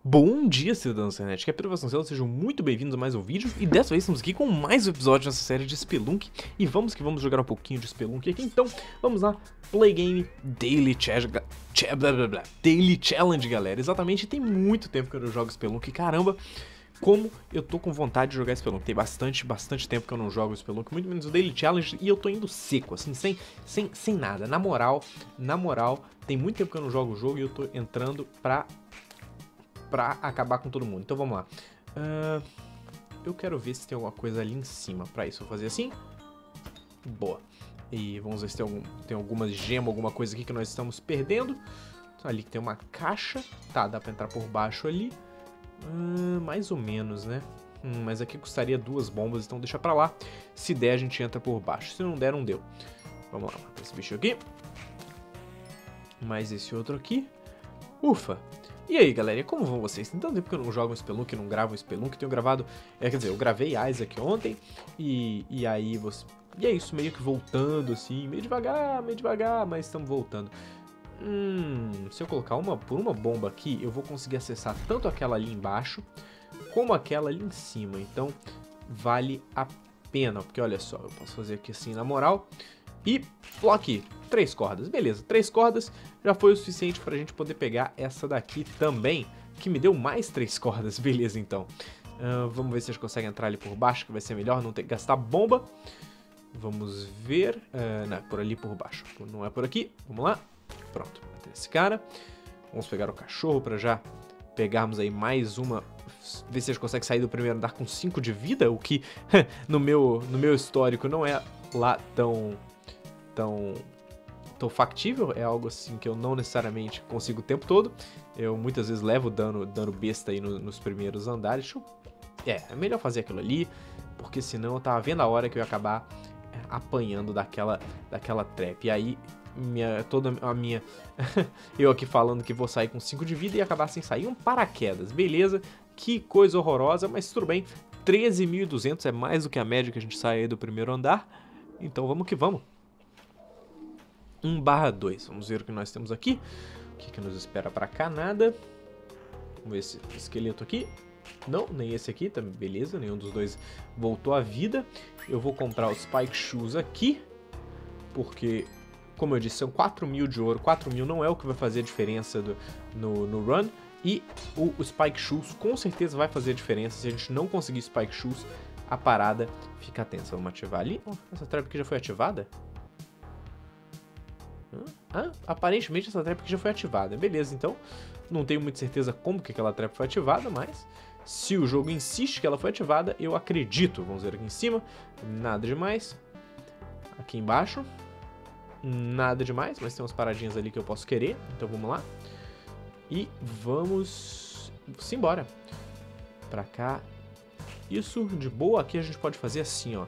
Bom dia, cidadãos da internet, que é Pedro Vasconcelos, sejam muito bem-vindos a mais um vídeo. E dessa vez estamos aqui com mais um episódio nessa série de Spelunk. E vamos jogar um pouquinho de Spelunk aqui. Então, vamos lá, Play Game Daily Challenge, galera. Exatamente, tem muito tempo que eu não jogo Spelunk, caramba. Como eu tô com vontade de jogar Spelunk. Tem bastante tempo que eu não jogo Spelunk, muito menos o Daily Challenge, e eu tô indo seco, assim, sem nada. Na moral, tem muito tempo que eu não jogo o jogo e eu tô entrando pra acabar com todo mundo. Então vamos lá. Eu quero ver se tem alguma coisa ali em cima. Pra isso, eu vou fazer assim. Boa. E vamos ver se tem alguma gema, alguma coisa aqui que nós estamos perdendo. Ali que tem uma caixa. Tá, dá pra entrar por baixo ali. Mais ou menos, né? Mas aqui custaria 2 bombas, então deixa pra lá. Se der, a gente entra por baixo. Se não der, não deu. Vamos lá, matar esse bicho aqui. Mais esse outro aqui. Ufa! E aí, galera, como vão vocês? Tem tanto tempo que eu não jogo um Spelunk, não gravo um Spelunk, tenho gravado... quer dizer, eu gravei Isaac ontem, e aí você... E é isso, meio que voltando, assim, meio devagar, mas estamos voltando. Se eu colocar uma bomba aqui, eu vou conseguir acessar tanto aquela ali embaixo, como aquela ali em cima. Então, vale a pena, porque olha só, eu posso fazer aqui assim, na moral... E, aqui, 3 cordas, beleza, 3 cordas já foi o suficiente pra gente poder pegar essa daqui também, que me deu mais 3 cordas, beleza então. Vamos ver se a gente consegue entrar ali por baixo, que vai ser melhor, não ter que gastar bomba. Vamos ver, não, é por ali por baixo, não é por aqui, vamos lá, pronto, tem esse cara. Vamos pegar o cachorro pra já pegarmos aí mais uma, ver se a gente consegue sair do primeiro andar com 5 de vida, o que no meu histórico não é lá tão factível, é algo assim que eu não necessariamente consigo o tempo todo. Eu muitas vezes levo dano besta aí nos primeiros andares. É melhor fazer aquilo ali, porque senão eu tava vendo a hora que eu ia acabar apanhando daquela trap. E aí, toda a minha... eu aqui falando que vou sair com 5 de vida e acabar sem sair. Um paraquedas, beleza? Que coisa horrorosa, mas tudo bem. 13.200 é mais do que a média que a gente sai aí do primeiro andar. Então vamos que vamos. 1/2. Vamos ver o que nós temos aqui. O que nos espera pra cá? Nada. Vamos ver esse esqueleto aqui. Não, nem esse aqui, tá beleza. Nenhum dos dois voltou à vida. Eu vou comprar os Spike Shoes aqui. Porque, como eu disse, são 4.000 de ouro. 4.000 não é o que vai fazer a diferença no run. E o Spike Shoes com certeza vai fazer a diferença. Se a gente não conseguir Spike Shoes, a parada fica tensa. Vamos ativar ali. Essa trap aqui já foi ativada? Aparentemente essa trap aqui já foi ativada. Beleza, então não tenho muita certeza como que aquela trap foi ativada, mas se o jogo insiste que ela foi ativada, eu acredito. Vamos ver aqui em cima, nada demais. Aqui embaixo, nada demais, mas tem umas paradinhas ali que eu posso querer. Então vamos lá. E vamos embora. Pra cá. Isso, de boa, aqui a gente pode fazer assim, ó.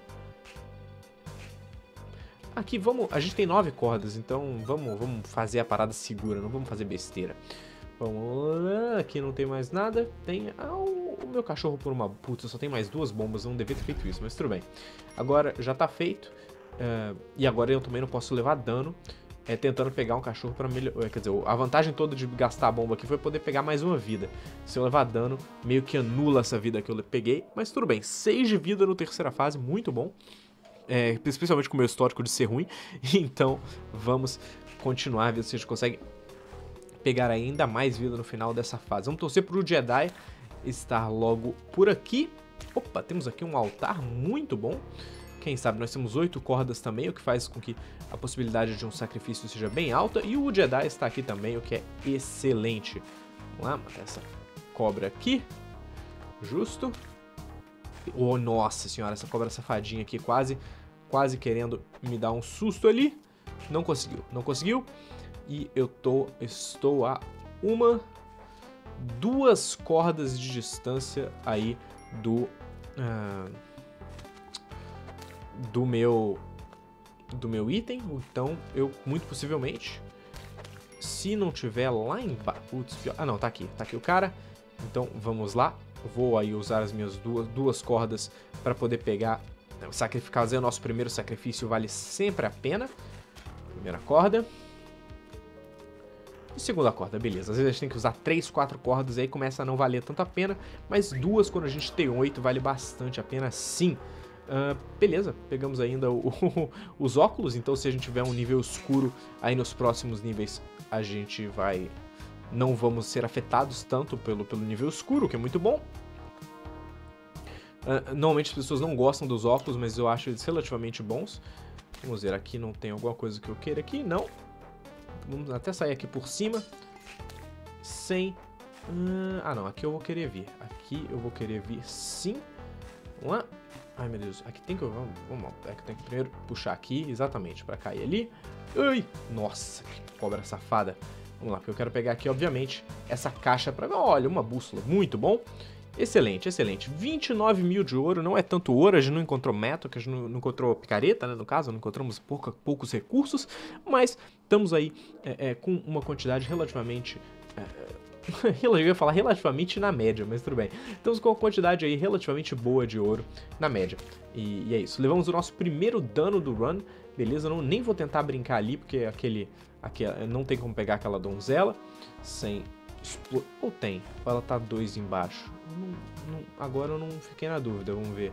Aqui a gente tem 9 cordas, então vamos fazer a parada segura, não vamos fazer besteira. Vamos lá, aqui não tem mais nada. Tem o meu cachorro por uma... Putz, eu só tenho mais 2 bombas, eu não devia ter feito isso, mas tudo bem. Agora já tá feito, e agora eu também não posso levar dano tentando pegar um cachorro pra melhorar. Quer dizer, a vantagem toda de gastar a bomba aqui foi poder pegar mais uma vida. Se eu levar dano, meio que anula essa vida que eu peguei, mas tudo bem. 6 de vida no terceira fase, muito bom. Especialmente com o meu histórico de ser ruim. Então vamos continuar, ver se a gente consegue pegar ainda mais vida no final dessa fase. Vamos torcer para o Jedi estar logo por aqui. Opa, temos aqui um altar muito bom. Quem sabe nós temos 8 cordas também, o que faz com que a possibilidade de um sacrifício seja bem alta. E o Jedi está aqui também, o que é excelente. Vamos lá, matar essa cobra aqui. Justo. Oh, nossa senhora, essa cobra safadinha aqui quase querendo me dar um susto ali. Não conseguiu. E eu estou a 2 cordas de distância aí do meu item. Então eu, muito possivelmente, se não tiver lá embaixo... Putz, pior. Ah não, tá aqui o cara. Então vamos lá. Vou aí usar as minhas duas cordas para poder pegar, fazer o nosso primeiro sacrifício, vale sempre a pena. Primeira corda. E segunda corda, beleza. Às vezes a gente tem que usar 3, 4 cordas e aí começa a não valer tanto a pena. Mas 2 quando a gente tem 8 vale bastante a pena sim. Beleza, pegamos ainda os óculos. Então se a gente tiver um nível escuro aí nos próximos níveis, a gente vai... Não vamos ser afetados tanto pelo nível escuro, o que é muito bom. Normalmente as pessoas não gostam dos óculos, mas eu acho eles relativamente bons. Vamos ver, aqui não tem alguma coisa que eu queira aqui, não. Vamos até sair aqui por cima. Sem... não, aqui eu vou querer vir. Aqui eu vou querer vir sim. Vamos lá. Ai, meu Deus. Aqui tem que... Vamos lá. É que tem que primeiro puxar aqui, exatamente, pra cair ali. Ai! Nossa, que cobra safada. Vamos lá, porque eu quero pegar aqui, obviamente, essa caixa pra... Olha, uma bússola. Muito bom. Excelente, excelente. 29 mil de ouro, não é tanto ouro, a gente não encontrou metal, que a gente não encontrou picareta, né, no caso, não encontramos poucos recursos, mas estamos aí com uma quantidade relativamente... eu ia falar relativamente na média, mas tudo bem. Estamos com uma quantidade aí relativamente boa de ouro na média. E é isso. Levamos o nosso primeiro dano do run, beleza? Eu nem vou tentar brincar ali, porque aquele não tem como pegar aquela donzela sem... Ou tem? Ou ela tá 2 embaixo? Agora eu não fiquei na dúvida, vamos ver.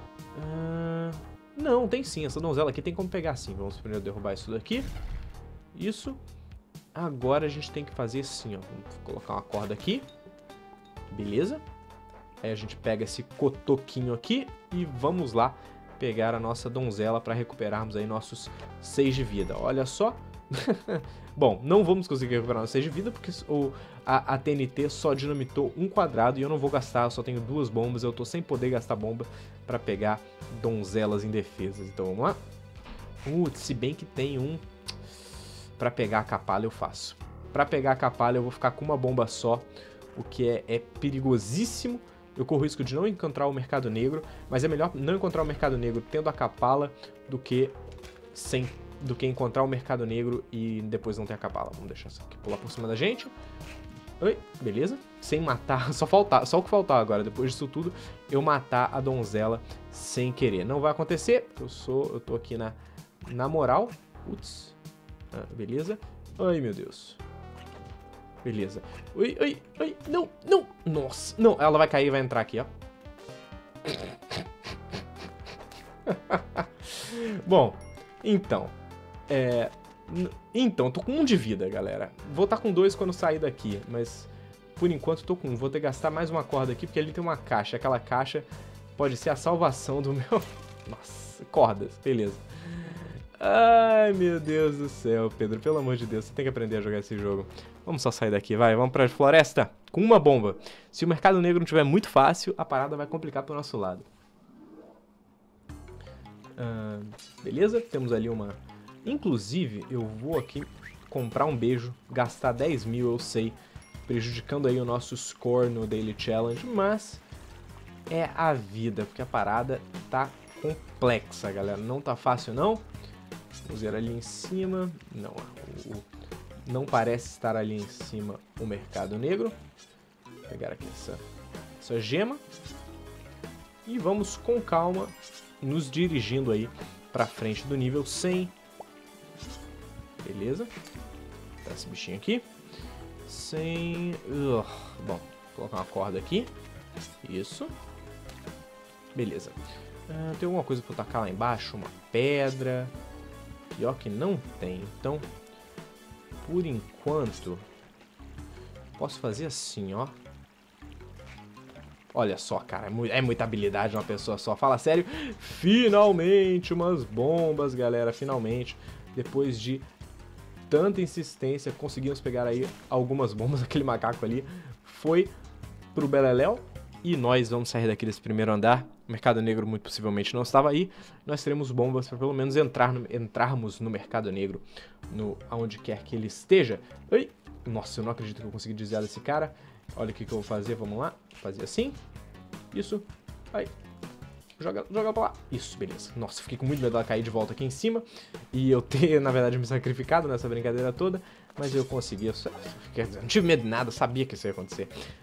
Não, tem sim, essa donzela aqui tem como pegar sim. Vamos primeiro derrubar isso daqui. Isso. Agora a gente tem que fazer assim, ó. Vamos colocar uma corda aqui. Beleza. Aí a gente pega esse cotoquinho aqui e vamos lá pegar a nossa donzela para recuperarmos aí nossos 6 de vida. Olha só. Bom, não vamos conseguir recuperar nossos 6 de vida porque a TNT só dinamitou um quadrado e eu não vou gastar, eu só tenho 2 bombas, eu tô sem poder gastar bomba para pegar donzelas indefesas. Então vamos lá. Se bem que tem um para pegar a capala eu faço. Para pegar a capala eu vou ficar com uma bomba só, o que é perigosíssimo. Eu corro o risco de não encontrar o mercado negro, mas é melhor não encontrar o mercado negro tendo a capala do que encontrar o mercado negro e depois não ter a capala. Vamos deixar isso aqui pular por cima da gente. Oi, beleza. Sem matar, só o que faltava agora, depois disso tudo, eu matar a donzela sem querer. Não vai acontecer, porque eu tô aqui na moral. Putz. Beleza. Ai, meu Deus. Beleza. Oi, não. Nossa, não, ela vai cair e vai entrar aqui, ó. Bom, então, tô com 1 de vida, galera. Vou estar com 2 quando sair daqui, mas por enquanto tô com 1. Vou ter que gastar mais uma corda aqui, porque ali tem uma caixa. Aquela caixa pode ser a salvação do meu... Nossa, cordas, beleza. Ai, meu Deus do céu, Pedro, pelo amor de Deus, você tem que aprender a jogar esse jogo. Vamos só sair daqui, vai, vamos pra floresta com uma bomba. Se o mercado negro não tiver muito fácil, a parada vai complicar pro nosso lado. Beleza, temos ali uma... Inclusive, eu vou aqui comprar um beijo, gastar 10 mil, eu sei, prejudicando aí o nosso score no Daily Challenge, mas é a vida, porque a parada tá complexa, galera, não tá fácil não. Vamos ver ali em cima, não parece estar ali em cima o mercado negro. Vou pegar aqui essa gema e vamos com calma nos dirigindo aí pra frente do nível 100. Beleza. Tá esse bichinho aqui. 100. Bom, vou colocar uma corda aqui. Isso. Beleza. Tem alguma coisa pra eu tacar lá embaixo? Uma pedra. Pior que não tem. Então, por enquanto, posso fazer assim, ó. Olha só, cara, é muita habilidade uma pessoa só. Fala sério, finalmente umas bombas, galera, finalmente. Depois de tanta insistência, conseguimos pegar aí algumas bombas. Aquele macaco ali foi pro beleléu. E nós vamos sair daqui desse primeiro andar. O mercado negro muito possivelmente não estava aí. Nós teremos bombas para pelo menos entrarmos no mercado negro, aonde quer que ele esteja. Ai, nossa, eu não acredito que eu consegui desviar desse cara. Olha o que eu vou fazer, vamos lá. Fazer assim. Isso. Aí. Joga pra lá. Isso, beleza. Nossa, fiquei com muito medo dela cair de volta aqui em cima. E eu ter, na verdade, me sacrificado nessa brincadeira toda. Mas eu consegui. Eu não tive medo de nada, sabia que isso ia acontecer.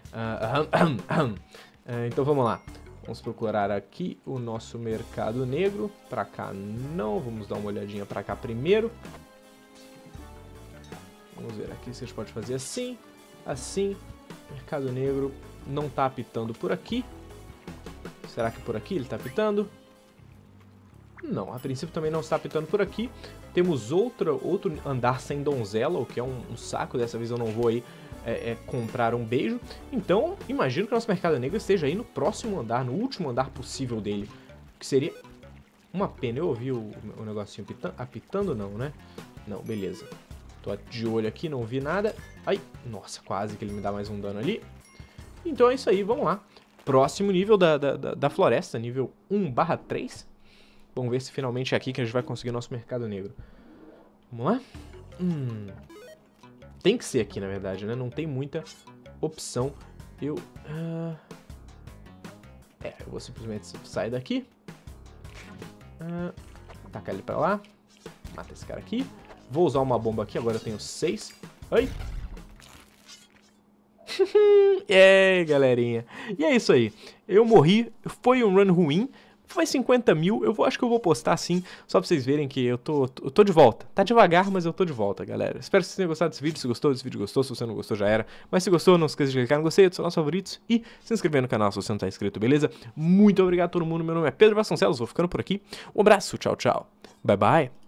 Então vamos lá. Vamos procurar aqui o nosso mercado negro. Pra cá não. Vamos dar uma olhadinha pra cá primeiro. Vamos ver, aqui você pode fazer assim, assim. Mercado Negro não tá apitando por aqui. Será que por aqui ele tá apitando? Não, a princípio também não está apitando por aqui. Temos outro andar sem donzela, o que é um saco. Dessa vez eu não vou aí comprar um beijo. Então, imagino que o nosso Mercado Negro esteja aí no próximo andar, no último andar possível dele. Que seria uma pena. Eu ouvi o negocinho apitando, não, né? Não, beleza. Tô de olho aqui, não vi nada. Ai, nossa, quase que ele me dá mais um dano ali. Então é isso aí, vamos lá. Próximo nível da floresta, nível 1/3. Vamos ver se finalmente é aqui que a gente vai conseguir nosso Mercado Negro. Vamos lá? Tem que ser aqui, na verdade, né? Não tem muita opção. Eu vou simplesmente sair daqui. Tacar ele pra lá. Mata esse cara aqui. Vou usar uma bomba aqui, agora eu tenho 6. Ai! E aí, galerinha. E é isso aí. Eu morri, foi um run ruim. Foi 50 mil, acho que eu vou postar sim, só pra vocês verem que eu tô de volta. Tá devagar, mas eu tô de volta, galera. Espero que vocês tenham gostado desse vídeo. Se gostou desse vídeo, gostou. Se você não gostou, já era. Mas se gostou, não esqueça de clicar no gostei, dos seus favoritos e se inscrever no canal se você não tá inscrito, beleza? Muito obrigado a todo mundo. Meu nome é Pedro Vasconcelos, vou ficando por aqui. Um abraço, tchau, tchau. Bye, bye.